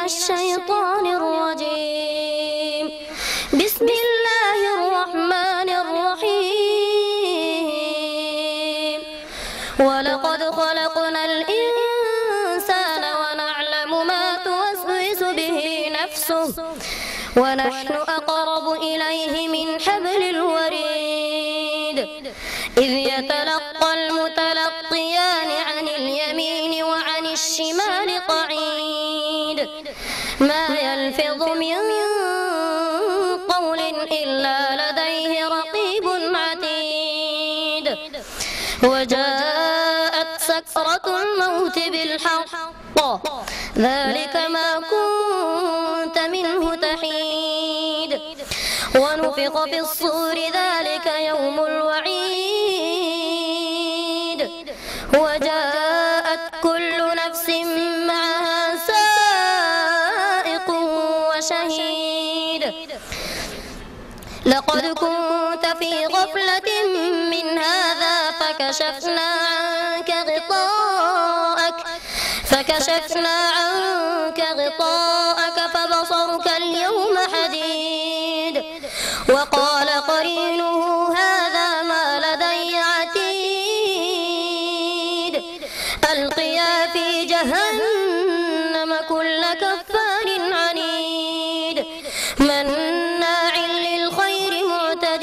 الشيطان الرجيم. بسم الله الرحمن الرحيم. ولقد خلقنا الإنسان ونعلم ما توسوس به نفسه ونحن أقرب إليه من حبل الوريد. إذ يتلقى المتلقيان عن اليمين وعن الشمال قعيد. ما يلفظ من قول إلا لديه رقيب عتيد. وجاءت سكرة الموت بالحق ذلك ما كنت منه تحيد. ونفخ في الصور ذلك يوم الوعيد. وجاءت كل نفس معها سائق وشهيد. لقد كنت في غفلة من هذا فكشفنا عنك غطاءك فبصرك اليوم حديد. وقال قرينه هذا ما لدي عتيد. ألقيا في جهنم كل كفار عنيد مناع للخير معتد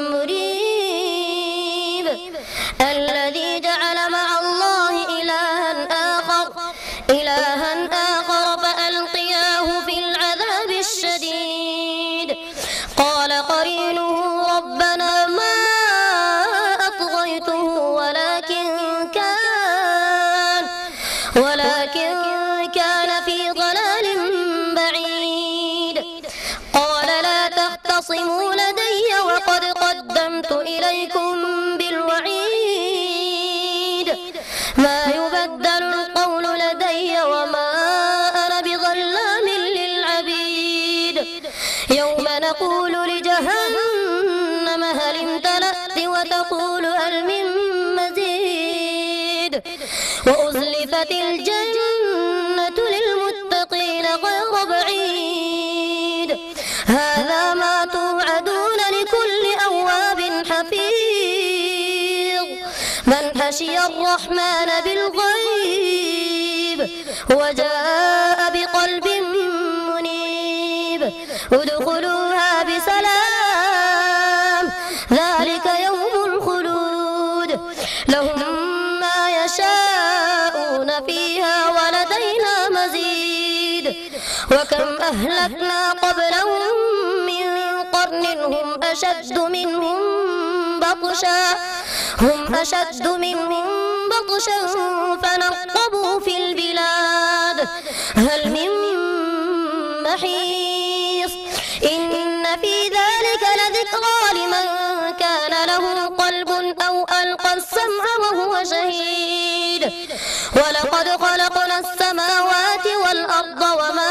مريب. الذي جعل مع الله إلها آخر فألقياه في العذاب الشديد. قال قرينه ربنا ما أطغيته ولكن كان في ضلال بعيد. قال لا تختصموا لدي وقد قدمت إليكم بالوعيد. ما يبدل القول لدي وما أنا بظلام للعبيد. يوم نقول لجهنم هل امتلأت وتقول هل من مزيد. وأزلفت الجنة للمتقين غير بعيد. هذا ما توعدون لكل أواب حفيظ من خشي الرحمن بالغيب وجاء بقلب منيب. ادخلوها بسلام ذلك يوم الخلود. لهم ما يشاءون فيها ولدينا مزيد. وكم أهلكنا قبلهم من قرن هم أشد منهم بطشا فنقبوا في البلاد هل من محيص. إن في ذلك لذكرى لمن كان له قلب أو ألقى السمع وهو شهيد. ولقد خلقنا السماوات والأرض وما